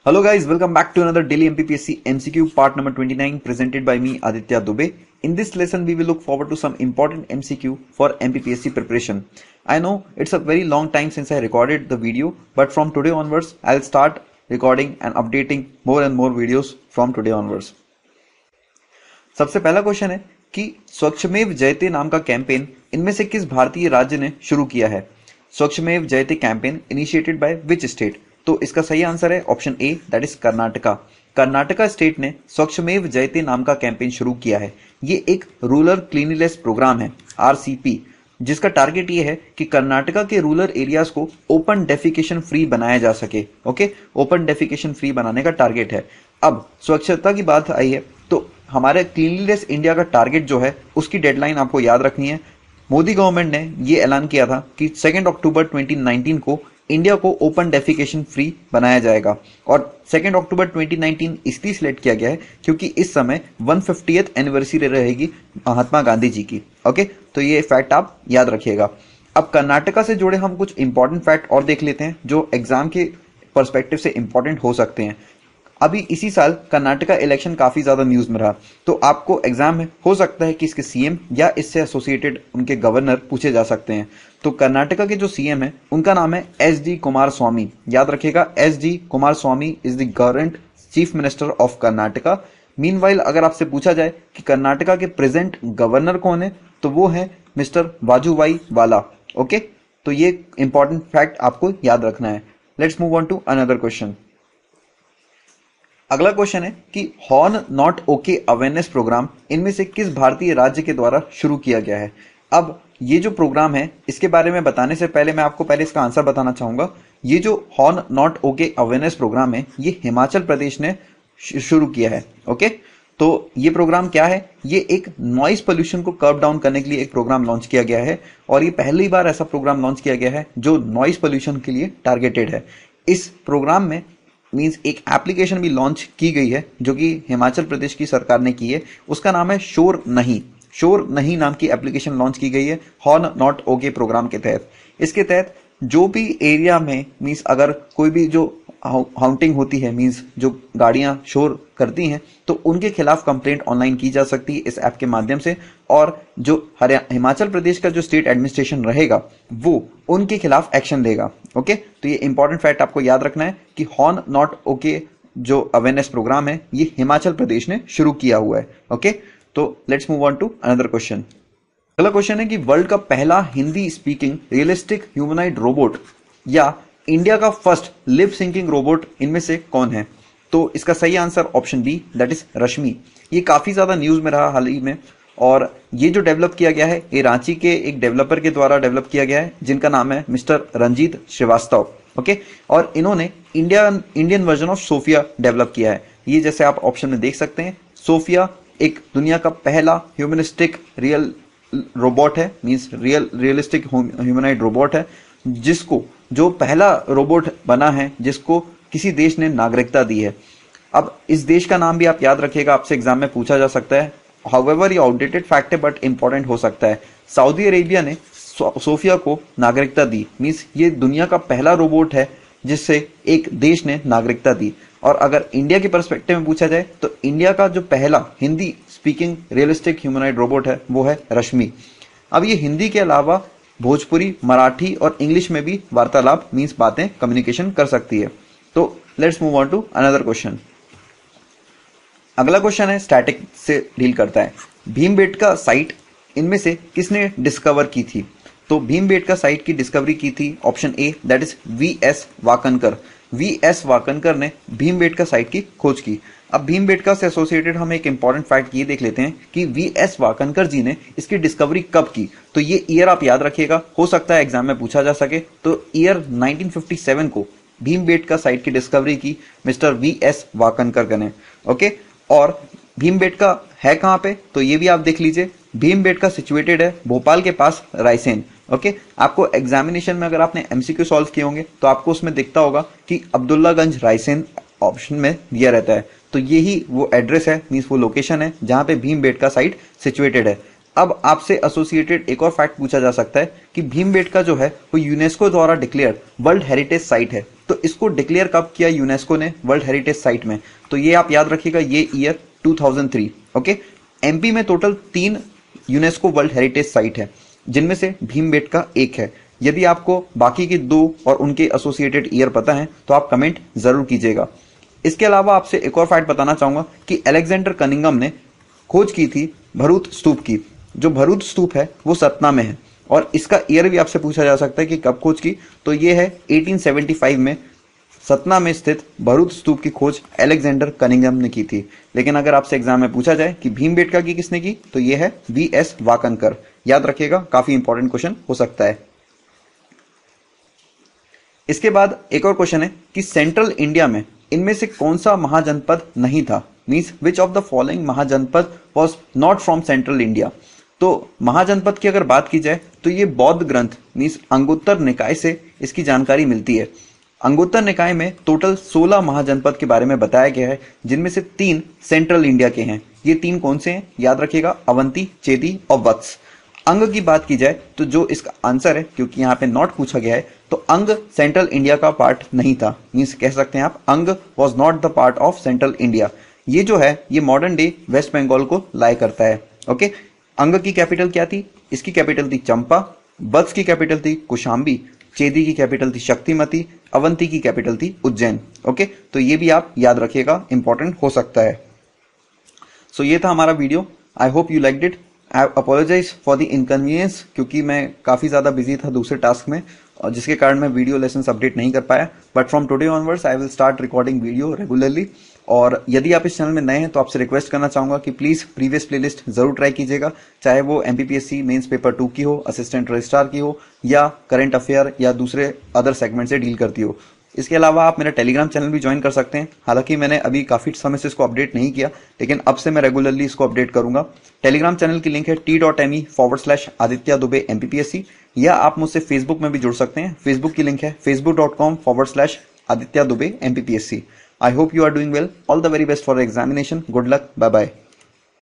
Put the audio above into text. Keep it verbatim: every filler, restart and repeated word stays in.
Hello guys, welcome back to another daily M P P S C M C Q part number twenty-nine presented by me Aditya Dubey. In this lesson we will look forward to some important M C Q for M P P S C preparation. I know it's a very long time since I recorded the video, but from today onwards I'll start recording and updating more and more videos from today onwards. सबसे पहला question है कि स्वच्छमेव जयते नाम का campaign इनमें से किस भारतीय राज्य ने शुरू किया है? Swachhameva Jayate campaign initiated by which state? तो इसका सही आंसर है option A, that is Karnataka. Karnataka state ने स्वच्छमेव जयते नाम का कैंपेन शुरू किया है। ये एक रूरल क्लीनलीनेस प्रोग्राम है, आरसीपी, जिसका टारगेट ये है कि कर्नाटका के रूरल एरियाज को ओपन डेफिकेशन फ्री बनाया जा सके। ओके, ओपन डेफिकेशन फ्री बनाने का टारगेट है। अब स्वच्छता की बात आई है तो हमारे क्लीनलीनेस इंडिया का टारगेट जो है उसकी डेडलाइन आपको याद रखनी है। मोदी गवर्नमेंट ने ये ऐलान किया था कि सेकेंड अक्टूबर ट्वेंटी नाइनटीन को इंडिया को ओपन डेफिकेशन फ्री बनाया जाएगा, और सेकेंड अक्टूबर ट्वेंटी नाइनटीन इसलिए सिलेक्ट किया गया है क्योंकि इस समय वन फिफ्टियथ एनिवर्सरी रहेगी महात्मा गांधी जी की। ओके, तो ये फैक्ट आप याद रखिएगा। अब कर्नाटका से जुड़े हम कुछ इंपॉर्टेंट फैक्ट और देख लेते हैं जो एग्जाम के पर्सपेक्टिव से इंपॉर्टेंट हो सकते हैं। अभी इसी साल कर्नाटका इलेक्शन काफी ज्यादा न्यूज में रहा, तो आपको एग्जाम में हो सकता है कि इसके सीएम या इससे एसोसिएटेड उनके गवर्नर पूछे जा सकते हैं। तो कर्नाटका के जो सीएम है उनका नाम है एस डी कुमार स्वामी। याद रखिएगा, S D Kumaraswamy is the current chief minister of Karnataka. Meanwhile अगर आपसे पूछा जाए कि कर्नाटका के प्रेजेंट गवर्नर कौन है तो वो है मिस्टर वाजुभाई वाला। ओके, तो ये इंपॉर्टेंट फैक्ट आपको याद रखना है। Let's move on to another question. अगला क्वेश्चन है कि horn not okay awareness programme इनमें से किस भारतीय राज्य के द्वारा शुरू किया गया है? अब ये जो प्रोग्राम है इसके बारे में बताने से पहले मैं आपको पहले इसका आंसर बताना चाहूंगा। ये जो horn not okay awareness programme है ये हिमाचल प्रदेश ने शुरू किया है। ओके, तो ये प्रोग्राम क्या है? ये एक नॉइज पोल्यूशन को कर्व डाउन करने के लिए एक प्रोग्राम लॉन्च किया गया है, और ये पहली बार ऐसा प्रोग्राम लॉन्च किया गया है जो नॉइज पोल्यूशन के लिए टारगेटेड है। इस प्रोग्राम में मींस एक एप्लीकेशन भी लॉन्च की गई है जो कि हिमाचल प्रदेश की सरकार ने की है। उसका नाम है शोर नहीं। शोर नहीं नाम की एप्लीकेशन लॉन्च की गई है हॉर्न नॉट ओके प्रोग्राम के तहत। इसके तहत जो भी एरिया में मींस अगर कोई भी जो हाउंटिंग होती है, मींस जो गाड़ियां शोर करती हैं, तो उनके खिलाफ कंप्लेंट ऑनलाइन की जा सकती है इस ऐप के माध्यम से, और जो हिमाचल प्रदेश का जो स्टेट एडमिनिस्ट्रेशन रहेगा वो उनके खिलाफ एक्शन लेगा। ओके, तो ये इंपॉर्टेंट फैक्ट आपको याद रखना है कि हॉर्न नॉट ओके जो अवेयरनेस प्रोग्राम है ये हिमाचल प्रदेश ने शुरू किया हुआ है। ओके, तो let's move on to another question. अगला क्वेश्चन है कि वर्ल्ड का पहला Hindi speaking realistic humanoid robot या इंडिया का फर्स्ट लिप सिंकिंग रोबोट इनमें से कौन है? तो इसका सही answer option B, that is Rashmi. ये काफी ज्यादा न्यूज में रहा हाल ही में, और ये जो डेवलप किया गया है ये रांची के एक डेवलपर के द्वारा डेवलप किया गया है जिनका नाम है मिस्टर रंजीत श्रीवास्तव। ओके, और इन्होंने India Indian version of Sophia develop किया है। ये जैसे आप ऑप्शन में देख सकते हैं, सोफिया एक दुनिया का पहला ह्यूमनिस्टिक रियल रोबोट है, means real realistic humanoid robot है, जिसको जो पहला रोबोट बना है जिसको किसी देश ने नागरिकता दी है। अब इस देश का नाम भी आप याद रखिएगा, आपसे एग्जाम में पूछा जा सकता है। हाउएवर ये आउटडेटेड फैक्ट है बट इंपॉर्टेंट हो सकता है। सऊदी अरेबिया ने सोफिया को नागरिकता दी, मींस ये दुनिया का पहला रोबोट है जिससे एक देश ने नागरिकता दी। और अगर इंडिया के पर्सपेक्टिव में पूछा जाए तो इंडिया का जो पहला Hindi speaking realistic humanoid robot है वो है रश्मि। अब ये हिंदी के अलावा भोजपुरी, मराठी और इंग्लिश में भी वार्तालाप मींस बातें कम्युनिकेशन कर सकती है। तो let's move on to another question. अगला क्वेश्चन है स्टैटिक से डील करता है। भीमबेटका साइट इनमें से किसने डिस्कवर की थी? तो भीमबेटका साइट की डिस्कवरी की थी option A, that is V S Wakankar. V S Wakankar ने भीमबेटका साइट की खोज की। अब भीमबेटका से एसोसिएटेड हम एक इंपॉर्टेंट फैक्ट ये देख लेते हैं कि वी एस वाकनकर जी ने इसकी डिस्कवरी कब की। तो ये ईयर आप याद रखिएगा, हो सकता है एग्जाम में पूछा जा सके। तो ईयर नाइनटीन फिफ्टी सेवन को भीमबेटका साइट की डिस्कवरी की मिस्टर वी एस वाकनकर ने। ओके, और भीमबेटका है कहां पे? तो ये भी आप देख लीजिए, भीमबेटका सिचुएटेड है भोपाल के पास रायसेन। ओके, आपको एग्जामिनेशन में अगर आपने एमसीक्यू सॉल्व किए होंगे तो आपको उसमें दिखता होगा कि अब्दुल्लागंज रायसेन ऑप्शन में दिया रहता है। तो यही वो एड्रेस है, मींस वो लोकेशन है जहां पे भीमबेटका साइट सिचुएटेड है। अब आपसे एसोसिएटेड एक और फैक्ट पूछा जा सकता है कि भीमबेटका जो है वो यूनेस्को द्वारा डिक्लेयर वर्ल्ड हेरिटेज साइट है। तो इसको डिक्लेयर कब किया यूनेस्को ने वर्ल्ड हेरिटेज साइट में? तो ये आप याद रखिएगा, ये year two thousand three. Okay, MP में टोटल तीन यूनेस्को वर्ल्ड हेरिटेज साइट है, जिनमें से भीमबेटका एक है। यदि आपको बाकी के दो और उनके एसोसिएटेड ईयर पता है तो आप कमेंट जरूर कीजिएगा। इसके अलावा आपसे एक और फैक्ट बताना चाहूंगा कि अलेक्जेंडर कनिंघम ने खोज की थी भरूच स्तूप की। जो भरूच स्तूप है वो सतना में है, और इसका ईयर भी आपसे पूछा जा सकता है कि कब खोज की, तो ये है एटीन सेवेंटी फाइव में सतना में स्थित भरूच स्तूप की खोज अलेक्जेंडर कनिंघम ने की थी। लेकिन अगर आपसे एग्जाम में पूछा जाए कि भीमबेटका की किसने की, तो ये है वी एस वाकनकर। याद रखिएगा, काफी इंपॉर्टेंट क्वेश्चन हो सकता है। इसके बाद एक और क्वेश्चन है कि सेंट्रल इंडिया में इनमें से कौन सा महाजनपद नहीं था? Means which of the following mahajanapada was not from central India. तो महाजनपद की अगर बात की जाए तो ये बौद्ध ग्रंथ मीन्स अंगुत्तर निकाय से इसकी जानकारी मिलती है। अंगुत्तर निकाय में टोटल सोलह महाजनपद के बारे में बताया गया है, जिनमें से तीन सेंट्रल इंडिया के हैं। ये तीन कौन से हैं? याद रखिएगा, अवंती, चेदी और वत्स। अंग की बात की जाए तो जो इसका आंसर है, क्योंकि यहाँ पे नॉट पूछा गया है, तो अंग सेंट्रल इंडिया का पार्ट नहीं था। मीन्स कह सकते हैं आप, Anga was not the part of central India. ये जो है ये मॉडर्न डे वेस्ट बंगाल को लाई करता है। ओके, अंग की कैपिटल क्या थी? इसकी कैपिटल थी चंपा, वत्स की कैपिटल थी कुशाम्बी, चेदी की कैपिटल थी शक्तिमती, अवंती की कैपिटल थी उज्जैन। ओके, तो ये भी आप याद रखिएगा, इंपॉर्टेंट हो सकता है। सो so, ये था हमारा video. I hope you liked it. I apologize for the inconvenience, क्योंकि मैं काफ़ी ज़्यादा बिजी था दूसरे टास्क में, और जिसके कारण मैं वीडियो लेसन्स अपडेट नहीं कर पाया। But from today onwards I will start recording video regularly. और यदि आप इस चैनल में नए हैं तो आपसे रिक्वेस्ट करना चाहूंगा कि प्लीज़ प्रीवियस प्लेलिस्ट जरूर ट्राई कीजिएगा, चाहे वो एमपीपीएससी मेंस पेपर टू की हो, असिस्टेंट रजिस्ट्रार की हो, या करंट अफेयर या दूसरे अदर सेगमेंट से डील करती हो। इसके अलावा आप मेरा टेलीग्राम चैनल भी ज्वाइन कर सकते हैं। हालांकि मैंने अभी काफी समय से इसको अपडेट नहीं किया, लेकिन अब से मैं रेगुलरली इसको अपडेट करूंगा। टेलीग्राम चैनल की लिंक है T dot M E forward slash Aditya Dubey MPPSC, या आप मुझसे फेसबुक में भी जुड़ सकते हैं। फेसबुक की लिंक है Facebook dot com forward slash Aditya Dubey MPPSC. I hope you are doing well. All the very best for examination. Good luck. Bye bye.